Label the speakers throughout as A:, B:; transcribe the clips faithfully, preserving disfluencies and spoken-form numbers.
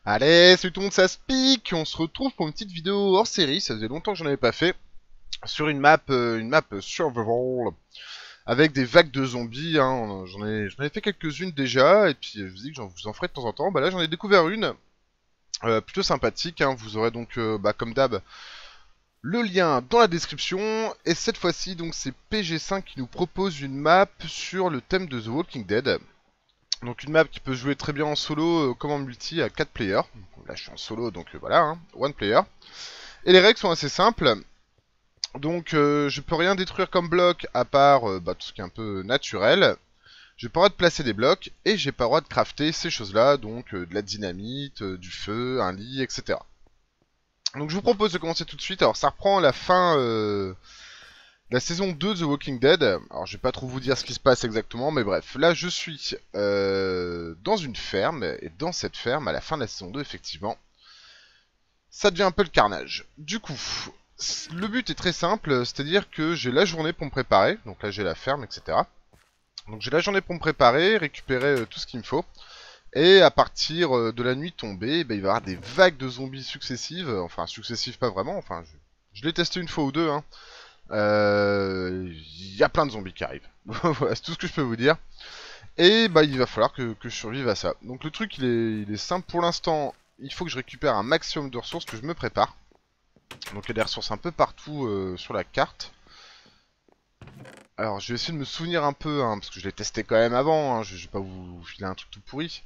A: Allez, salut tout le monde, ça se pique. On se retrouve pour une petite vidéo hors série. Ça faisait longtemps que j'en avais pas fait. Sur une map, euh, une map survival. Avec des vagues de zombies. Hein. J'en ai, j'en ai fait quelques-unes déjà. Et puis je vous dis que j'en vous en ferai de temps en temps. Bah là, j'en ai découvert une. Euh, plutôt sympathique. Hein. Vous aurez donc, euh, bah, comme d'hab, le lien dans la description. Et cette fois-ci, donc, c'est P G cinq qui nous propose une map sur le thème de The Walking Dead. Donc une map qui peut jouer très bien en solo euh, comme en multi à quatre players. Là je suis en solo donc euh, voilà, hein, one player. Et les règles sont assez simples. Donc euh, je peux rien détruire comme bloc à part euh, bah, tout ce qui est un peu naturel. J'ai pas le droit de placer des blocs et j'ai pas le droit de crafter ces choses là, donc euh, de la dynamite, euh, du feu, un lit, et cetera. Donc je vous propose de commencer tout de suite. Alors ça reprend la fin... Euh, La saison deux de The Walking Dead, alors je vais pas trop vous dire ce qui se passe exactement, mais bref, là je suis euh, dans une ferme, et dans cette ferme, à la fin de la saison deux, effectivement, ça devient un peu le carnage. Du coup, le but est très simple, c'est-à-dire que j'ai la journée pour me préparer, donc là j'ai la ferme, et cetera. Donc j'ai la journée pour me préparer, récupérer euh, tout ce qu'il me faut, et à partir euh, de la nuit tombée, ben, il va y avoir des vagues de zombies successives, enfin successives pas vraiment, enfin je, je l'ai testé une fois ou deux, hein. Il euh, y a plein de zombies qui arrivent. Voilà, c'est tout ce que je peux vous dire. Et bah il va falloir que, que je survive à ça. Donc le truc il est, il est simple pour l'instant. Il faut que je récupère un maximum de ressources, que je me prépare. Donc il y a des ressources un peu partout euh, sur la carte. Alors je vais essayer de me souvenir un peu, hein, parce que je l'ai testé quand même avant. Hein, je, je vais pas vous filer un truc tout pourri.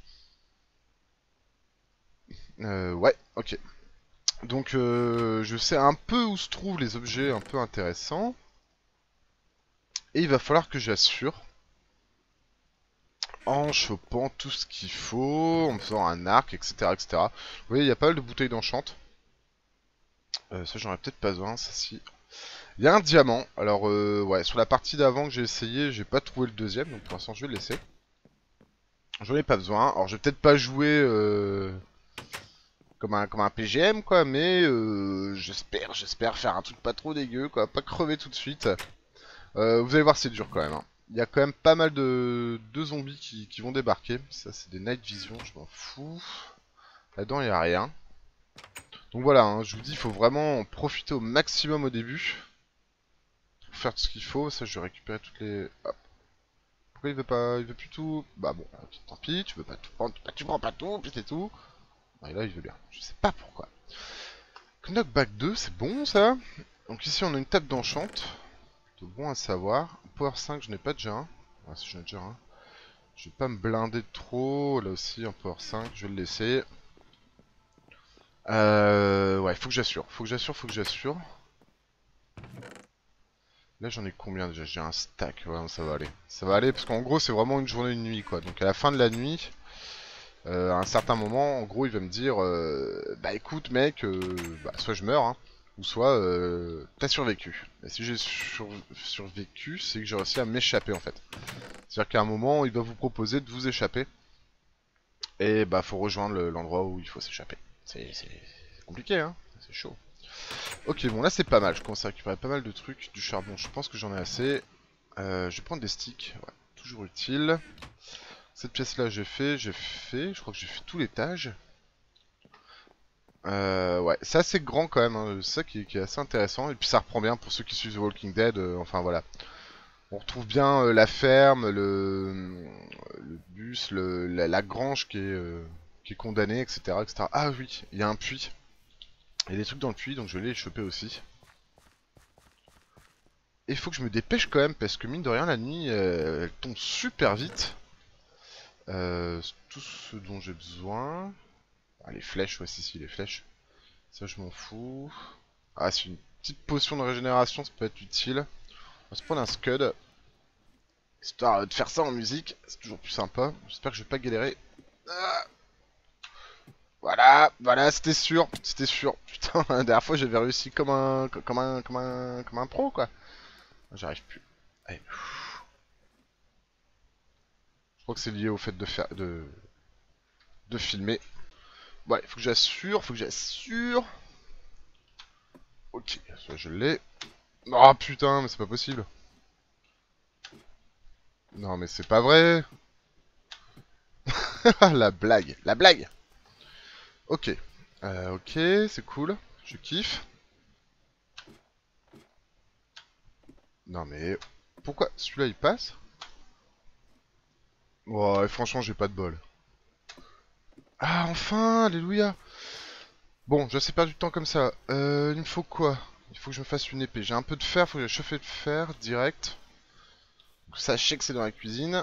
A: Euh, ouais, ok. Donc euh, je sais un peu où se trouvent les objets un peu intéressants. Et il va falloir que j'assure en chopant tout ce qu'il faut, en me faisant un arc, et cetera, et cetera. Vous voyez, il y a pas mal de bouteilles d'enchant. Euh, ça, j'en ai peut-être pas besoin, ça si. Il y a un diamant. Alors, euh, ouais, sur la partie d'avant que j'ai essayé, j'ai pas trouvé le deuxième, donc pour l'instant, je vais le laisser. J'en ai pas besoin. Alors, je vais peut-être pas jouer euh, comme, un, comme un P G M, quoi, mais euh, j'espère, j'espère faire un truc pas trop dégueu, quoi, pas crever tout de suite. Euh, vous allez voir, c'est dur quand même. Hein. Il y a quand même pas mal de, de zombies qui, qui vont débarquer. Ça, c'est des night vision, je m'en fous. Là-dedans, il n'y a rien. Donc voilà, hein, je vous dis, il faut vraiment en profiter au maximum au début. Pour faire tout ce qu'il faut. Ça, je vais récupérer toutes les... Hop. Pourquoi il veut pas... Il veut plus tout... Bah bon, ok, tant pis, tu veux pas tout prendre... Bah, tu prends pas tout, puis c'est tout. Et là, il veut bien. Je sais pas pourquoi. Knockback deux, c'est bon, ça. Donc ici, on a une table d'enchant. C'est bon à savoir. Power cinq, je n'ai pas déjà un. Ouais, si j'en ai déjà un. Je vais pas me blinder trop. Là aussi, un Power cinq, je vais le laisser. Euh... Ouais, faut que j'assure. Faut que j'assure, faut que j'assure. Là, j'en ai combien déjà? J'ai un stack. Ouais, ça va aller. Ça va aller parce qu'en gros, c'est vraiment une journée, une nuit, quoi. Donc, à la fin de la nuit, euh, à un certain moment, en gros, il va me dire euh, bah écoute, mec, euh, bah, soit je meurs, hein, ou soit euh, t'as survécu. Et si j'ai sur survécu, c'est que j'ai réussi à m'échapper, en fait. C'est-à-dire qu'à un moment, il va vous proposer de vous échapper. Et bah, faut rejoindre l'endroit où il faut s'échapper. C'est compliqué, hein. C'est chaud. Ok, bon là c'est pas mal, je commence à récupérer pas mal de trucs, du charbon, je pense que j'en ai assez. Euh, je vais prendre des sticks, ouais, toujours utile. Cette pièce là j'ai fait, j'ai fait, je crois que j'ai fait tout l'étage. Euh, ouais, c'est assez grand quand même, hein. C'est ça qui, qui est assez intéressant, et puis ça reprend bien pour ceux qui suivent The Walking Dead, euh, enfin voilà. On retrouve bien euh, la ferme, le, le bus, le, la, la grange qui est, euh, qui est condamnée, et cetera, et cetera. Ah oui, il y a un puits. Il y a des trucs dans le puits, donc je vais les choper aussi. Et il faut que je me dépêche quand même, parce que mine de rien, la nuit, euh, elle tombe super vite. Euh, tout ce dont j'ai besoin. Ah, les flèches, ouais, si, si, les flèches. Ça, je m'en fous. Ah, c'est une petite potion de régénération, ça peut être utile. On va se prendre un scud. Histoire de faire ça en musique, c'est toujours plus sympa. J'espère que je vais pas galérer. Ah, voilà, voilà, c'était sûr, c'était sûr. Putain, la dernière fois, j'avais réussi comme un, comme un, comme un, comme un pro, quoi. J'arrive plus. Allez. Je crois que c'est lié au fait de faire, de, de filmer. Ouais, il faut que j'assure, faut que j'assure. Ok, ça je l'ai. Oh putain, mais c'est pas possible. Non mais c'est pas vrai. La blague, la blague. Ok. Euh, ok, c'est cool. Je kiffe. Non mais... Pourquoi celui-là il passe? Ouais, franchement j'ai pas de bol. Ah enfin, alléluia. Bon, je sais pas du temps comme ça. Euh, il me faut quoi? Il faut que je me fasse une épée. J'ai un peu de fer, faut que je chauffe de fer direct. Donc, sachez que c'est dans la cuisine.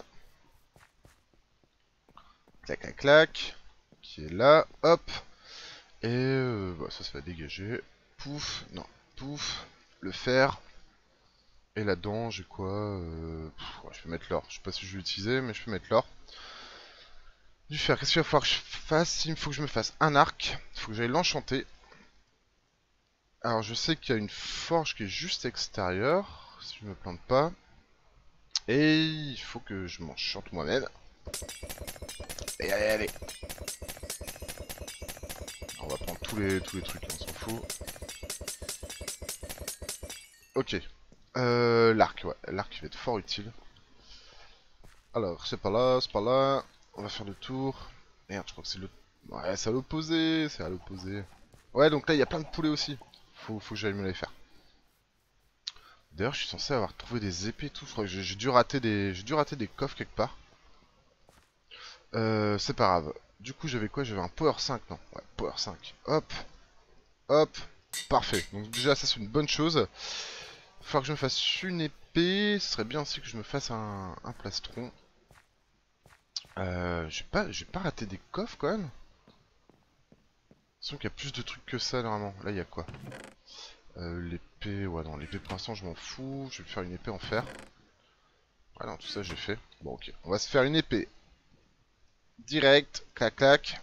A: Clac, clac, clac. Qui est là, hop. Et euh, bah, ça, ça va dégager. Pouf, non, pouf. Le fer. Et là-dedans, j'ai quoi euh... Pff, ouais, je vais mettre l'or. Je sais pas si je vais l'utiliser, mais je peux mettre l'or. Du fer, qu'est-ce qu'il va falloir que je fasse? Il me faut que je me fasse un arc. Il faut que j'aille l'enchanter. Alors, je sais qu'il y a une forge qui est juste extérieure, si je me plante pas. Et il faut que je m'enchante moi-même. Et allez, allez. On va prendre tous les, tous les trucs, on s'en fout. Ok. Euh, l'arc, ouais. L'arc va être fort utile. Alors, c'est pas là, c'est pas là. On va faire le tour. Merde, je crois que c'est le... Ouais, c'est à l'opposé, c'est à l'opposé. Ouais, donc là, il y a plein de poulets aussi. Faut, faut que j'aille me les faire. D'ailleurs, je suis censé avoir trouvé des épées et tout. Je crois que j'ai j'ai dû rater des... J'ai dû rater des coffres quelque part. Euh, c'est pas grave. Du coup, j'avais quoi? J'avais un Power cinq, non? Ouais, Power cinq. Hop, hop. Parfait. Donc déjà, ça, c'est une bonne chose. Il va falloir que je me fasse une épée. Ce serait bien aussi que je me fasse un, un plastron. Euh, j'ai pas, j'ai pas raté des coffres quand même. Sauf qu'il y a plus de trucs que ça normalement. Là, il y a quoi? euh, L'épée, ouais, non, l'épée pour l'instant, je m'en fous. Je vais me faire une épée en fer. Ah non, tout ça, j'ai fait. Bon, ok. On va se faire une épée. Direct, clac, clac.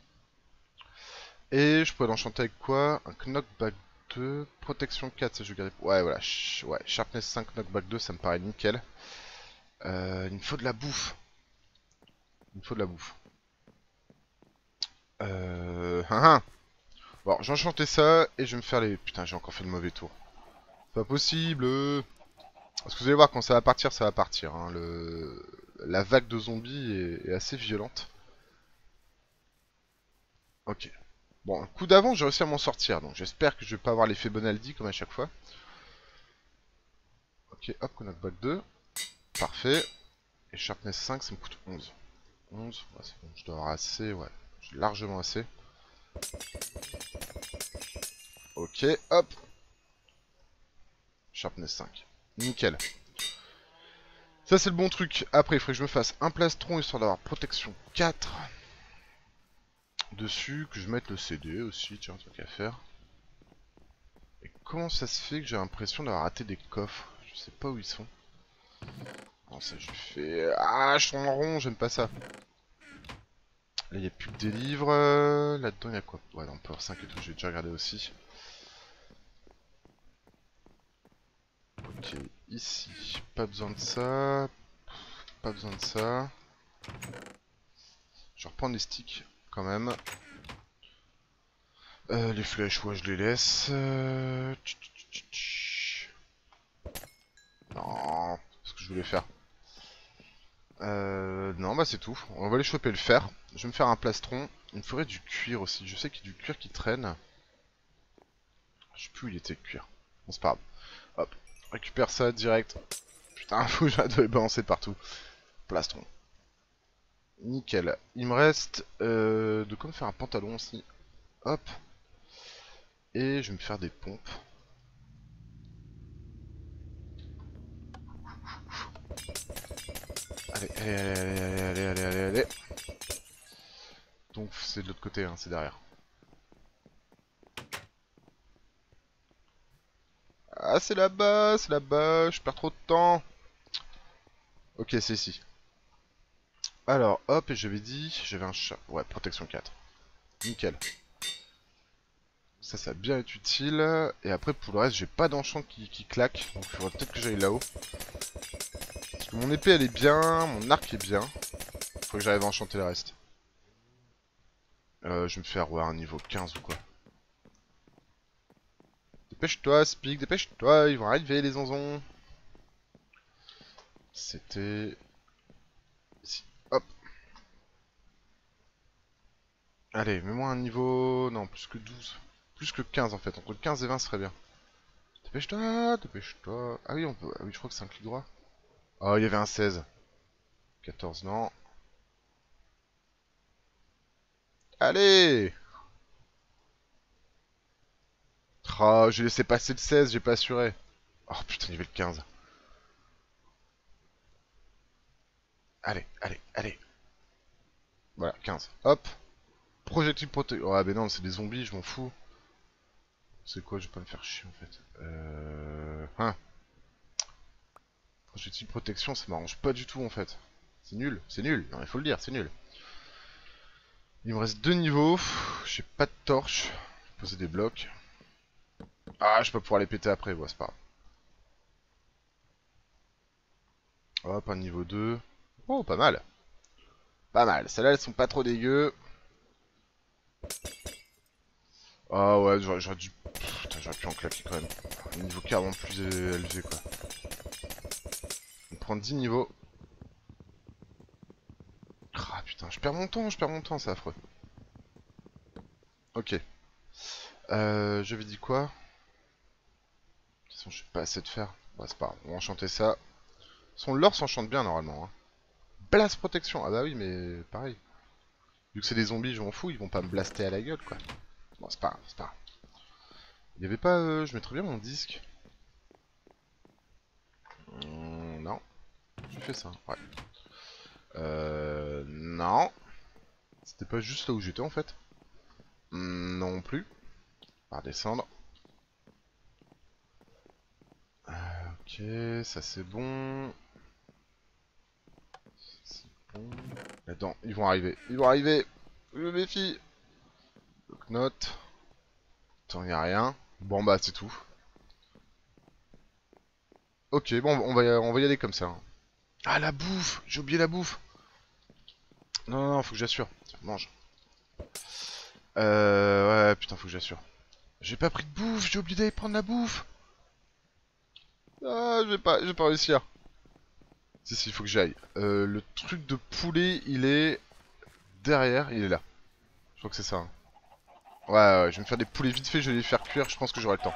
A: Et je pourrais l'enchanter avec quoi? Un knockback deux, protection quatre, ça je vais garder. Ouais, voilà. Ch ouais, sharpness cinq, knockback deux, ça me paraît nickel. Euh, il me faut de la bouffe. Il me faut de la bouffe. Euh... Hein, hein. Bon, j'ai enchanté ça et je vais me faire les... Putain, j'ai encore fait le mauvais tour. Pas possible. Parce que vous allez voir, quand ça va partir, ça va partir. Hein. Le... La vague de zombies est, est assez violente. Ok. Bon, un coup d'avant, j'ai réussi à m'en sortir. Donc j'espère que je vais pas avoir l'effet Bonaldi comme à chaque fois. Ok, hop, knockback deux. Parfait. Et sharpness cinq, ça me coûte onze. onze, ouais, c'est bon, je dois avoir assez, ouais. J'ai largement assez. Ok, hop. Sharpness cinq. Nickel. Ça, c'est le bon truc. Après, il faudrait que je me fasse un plastron histoire d'avoir protection quatre. Dessus, que je mette le C D aussi, tiens, un truc à faire. Et comment ça se fait que j'ai l'impression d'avoir raté des coffres? Je sais pas où ils sont. Non, ça, je fais... Ah, je suis en rond, j'aime pas ça. Là, il n'y a plus que des livres. Là-dedans, il y a quoi? Ouais, dans Power cinq et tout, j'ai déjà regardé aussi. Ok, ici, pas besoin de ça. Pas besoin de ça. Je vais reprendre les sticks, quand même. Euh, les flèches, ouais, je les laisse. Euh... Non, c'est ce que je voulais faire. Euh, non, bah c'est tout. On va aller choper le fer. Je vais me faire un plastron. Il me faudrait du cuir aussi. Je sais qu'il y a du cuir qui traîne. Je sais plus où il était le cuir. Bon, c'est pas grave. Hop, récupère ça direct. Putain, faut que je dois balancer partout. Plastron. Nickel. Il me reste euh, de quoi me faire un pantalon aussi. Hop. Et je vais me faire des pompes. Allez, allez, allez, allez, allez, allez, allez, allez. Donc c'est de l'autre côté, hein, c'est derrière. Ah, c'est là-bas, c'est là-bas, je perds trop de temps. Ok, c'est ici. Alors, hop, et j'avais dit, j'avais un chat. Ouais, protection quatre. Nickel. Ça, ça va bien être utile. Et après, pour le reste, j'ai pas d'enchant qui, qui claque. Donc, il faudrait peut-être que j'aille là-haut. Parce que mon épée, elle est bien, mon arc est bien. Faut que j'arrive à enchanter le reste. Euh, je vais me faire, ouais, un niveau quinze ou quoi. Dépêche-toi, Speak, dépêche-toi, ils vont arriver, les zonzons. C'était... Ici. Hop. Allez, mets-moi un niveau... Non, plus que douze. Plus que quinze en fait. Entre quinze et vingt serait bien. Dépêche-toi, dépêche-toi. Ah oui, on peut... Ah oui, je crois que c'est un clic droit. Oh, il y avait un seize. quatorze, non. Allez! Oh, j'ai laissé passer le seize, j'ai pas assuré. Oh putain, niveau quinze. Allez, allez, allez. Voilà, quinze. Hop. Projectile proté... Oh, ah ben non, c'est des zombies, je m'en fous. C'est quoi, je vais pas me faire chier en fait. Euh... Hein. Projectile protection, ça m'arrange pas du tout en fait. C'est nul, c'est nul. Non, il faut le dire, c'est nul. Il me reste deux niveaux. J'ai pas de torche. Je vais poser des blocs. Ah, je vais pas pouvoir les péter après, ouais, c'est pas grave. Hop, un niveau deux. Oh, pas mal. Pas mal. Celles-là, elles sont pas trop dégueu. Ah ouais, j'aurais dû... Putain, j'aurais pu en claquer quand même. Un niveau carrément plus élevé, quoi. On prend dix niveaux. Ah putain, je perds mon temps, je perds mon temps, c'est affreux. Ok. Euh, j'avais dit quoi? De toute façon, je sais pas assez de faire. Bah, c'est pas grave, on va enchanter ça. Son l'or s'enchante bien normalement. Hein. Blast protection. Ah bah oui, mais pareil. Vu que c'est des zombies, je m'en fous, ils vont pas me blaster à la gueule, quoi. Bon, c'est pas grave, c'est pas grave. Il y avait pas... Euh, je mettrais bien mon disque. Hum, non. J'ai fait ça, ouais. Euh... Non. C'était pas juste là où j'étais, en fait. Hum, non plus. On va redescendre. Euh, ok, ça c'est bon. C'est bon. Attends, ils vont arriver. Ils vont arriver. Je me méfie. Donc note. Attends, y a rien. Bon bah c'est tout. Ok, bon, on va y, on va y aller comme ça. Hein. Ah, la bouffe! J'ai oublié la bouffe! Non, non, non, faut que j'assure. Mange. Euh... Ouais, putain, faut que j'assure. J'ai pas pris de bouffe, j'ai oublié d'aller prendre la bouffe! Ah, je vais pas, je vais pas réussir. Si, si, il faut que j'aille. Euh, le truc de poulet, il est... derrière, il est là. Je crois que c'est ça. Hein. Ouais, ouais, je vais me faire des poulets vite fait, je vais les faire cuire, je pense que j'aurai le temps.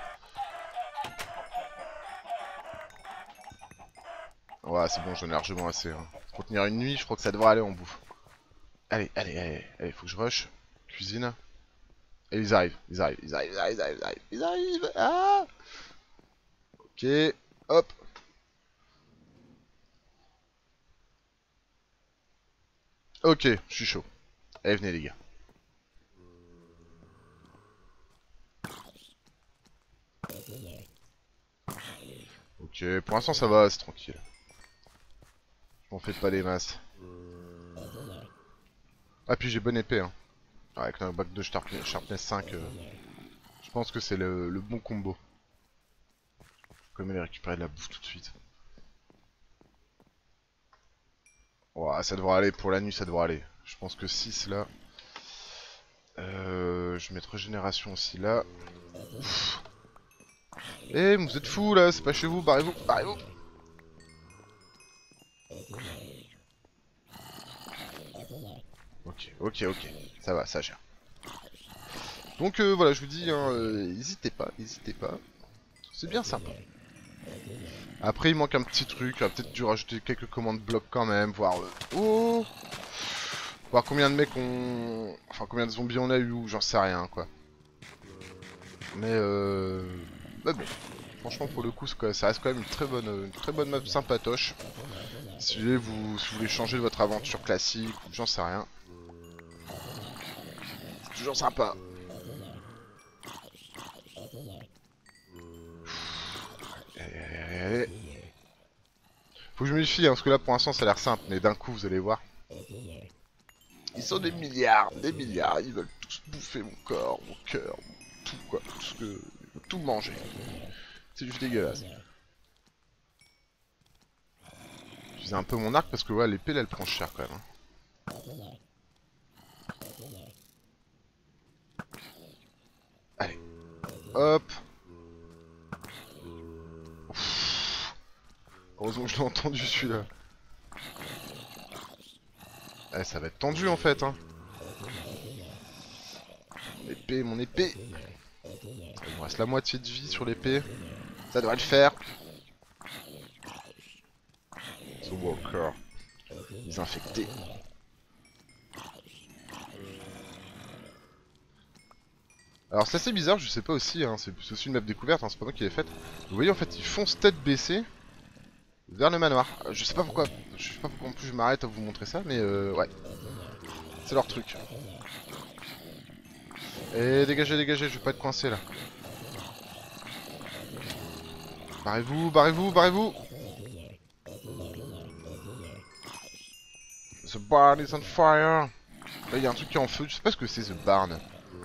A: Ouais, c'est bon, j'en ai largement assez. Hein. Pour tenir une nuit, je crois que ça devrait aller en bouffe. Allez, allez, allez, allez, faut que je rush. Cuisine. Et ils arrivent, ils arrivent, ils arrivent, ils arrivent, ils arrivent, ils arrivent. Ah! Ok, hop. Ok, je suis chaud. Allez, venez les gars. Ok, pour l'instant ça va, c'est tranquille. Je m'en fais pas des masses. Ah, puis j'ai bonne épée, hein. Avec un bac de Sharpness, sharpness cinq, euh, je pense que c'est le, le bon combo. Comme aller récupérer de la bouffe tout de suite. Ouais, ça devrait aller, pour la nuit ça devrait aller. Je pense que six là. Euh, je vais mettre régénération aussi là. Eh, vous êtes fous là, c'est pas chez vous, barrez-vous, barrez-vous. Ok, ok, ok, ça va, ça gère. Donc euh, voilà, je vous dis, hein, euh, n'hésitez pas, n'hésitez pas. C'est bien sympa. Après, il manque un petit truc, il va peut-être dû rajouter quelques commandes blocs quand même, voir... Euh... Oh, voir combien de mecs on... Enfin, combien de zombies on a eu, ou j'en sais rien, quoi. Mais euh... Mais bon, franchement, pour le coup, ça reste quand même une très bonne, une très bonne map sympatoche. Si vous, vous, si vous voulez changer de votre aventure classique, ou j'en sais rien. C'est toujours sympa. Allez, allez, allez. Faut que je me méfie, hein, parce que là, pour l'instant, ça a l'air simple, mais d'un coup, vous allez voir. Ils sont des milliards, des milliards, ils veulent tous bouffer mon corps, mon cœur, mon tout, quoi. Tout ce que... Ils veulent tout manger. C'est juste dégueulasse. J'utilise un peu mon arc, parce que, ouais, l'épée, là, elle prend cher, quand même. Hein. Allez. Hop. Ouf. Heureusement que je l'ai entendu, celui-là. Eh, ça va être tendu, en fait, hein. Épée, mon épée. Il me reste la moitié de vie sur l'épée. Ça devrait le faire. The Walker. Les infectés. Alors c'est assez bizarre, je sais pas aussi, hein, c'est aussi une map découverte, hein, c'est pas moi qui l'ai faite. Vous voyez en fait ils foncent tête baissée vers le manoir. Je sais pas pourquoi, je sais pas pourquoi en plus je m'arrête à vous montrer ça, mais euh, ouais. C'est leur truc. Et dégagez, dégagez, je vais pas être coincé là. Barrez-vous, barrez-vous, barrez-vous. The barn is on fire. Là il y a un truc qui est en feu, je sais pas ce que c'est The barn.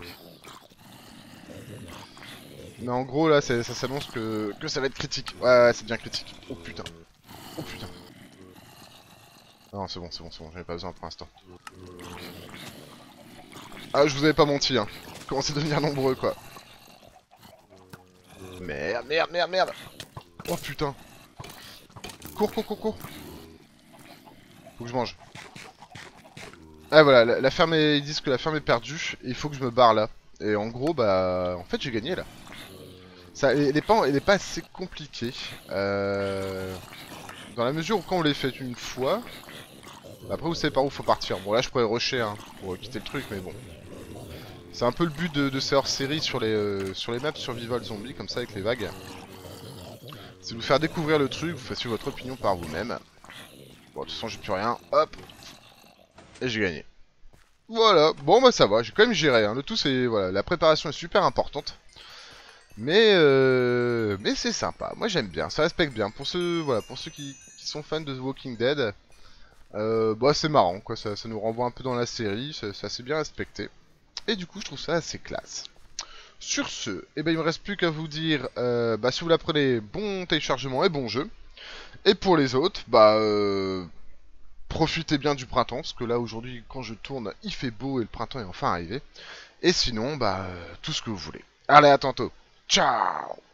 A: Mais en gros là ça s'annonce que, que ça va être critique. Ouais, ouais c'est bien critique. Oh putain. Oh putain. Non c'est bon, c'est bon, c'est bon, j'en ai pas besoin pour l'instant. Ah je vous avais pas menti hein. Commencez à devenir nombreux quoi. Merde, merde, merde, merde. Oh putain. Cours, cours, cours, cours. Faut que je mange. Ah voilà, la, la ferme est... ils disent que la ferme est perdue et il faut que je me barre là. Et en gros bah en fait j'ai gagné là. Ça, elle est pas, elle est pas assez compliquée. Euh... Dans la mesure où quand on les fait une fois, après vous savez par où faut partir. Bon là je pourrais rusher hein, pour quitter le truc mais bon. C'est un peu le but de, de ces hors-série sur les euh, sur les maps survival zombie comme ça avec les vagues. C'est de vous faire découvrir le truc, vous fassiez votre opinion par vous-même. Bon de toute façon j'ai plus rien, hop. Et j'ai gagné. Voilà, bon bah ça va, j'ai quand même géré. Hein. Le tout c'est, voilà, la préparation est super importante. Mais euh, mais c'est sympa, moi j'aime bien, ça respecte bien. Pour ceux, voilà, pour ceux qui, qui sont fans de The Walking Dead, euh, bah c'est marrant quoi, ça, ça nous renvoie un peu dans la série, c'est assez bien respecté. Et du coup je trouve ça assez classe. Sur ce, eh ben, il me reste plus qu'à vous dire, euh, bah si vous la prenez, bon téléchargement et bon jeu. Et pour les autres, bah euh, profitez bien du printemps, parce que là aujourd'hui quand je tourne il fait beau et le printemps est enfin arrivé. Et sinon, bah euh, tout ce que vous voulez. Allez à tantôt, ciao.